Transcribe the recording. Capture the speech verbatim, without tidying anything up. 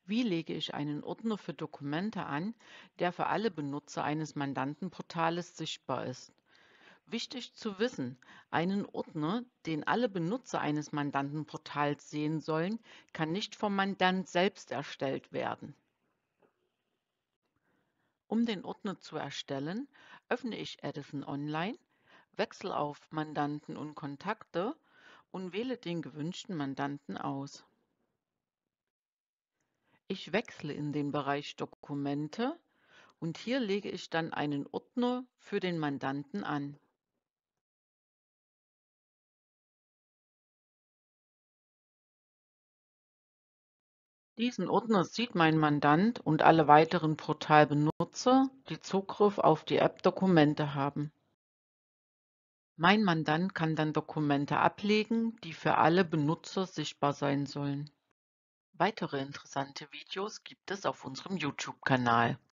Wie lege ich einen Ordner für Dokumente an, der für alle Benutzer eines Mandantenportales sichtbar ist? Wichtig zu wissen, einen Ordner, den alle Benutzer eines Mandantenportals sehen sollen, kann nicht vom Mandant selbst erstellt werden. Um den Ordner zu erstellen, öffne ich Edison Online, wechsle auf Mandanten und Kontakte und wähle den gewünschten Mandanten aus. Ich wechsle in den Bereich Dokumente und hier lege ich dann einen Ordner für den Mandanten an. Diesen Ordner sieht mein Mandant und alle weiteren Portalbenutzer, die Zugriff auf die App Dokumente haben. Mein Mandant kann dann Dokumente ablegen, die für alle Benutzer sichtbar sein sollen. Weitere interessante Videos gibt es auf unserem YouTube-Kanal.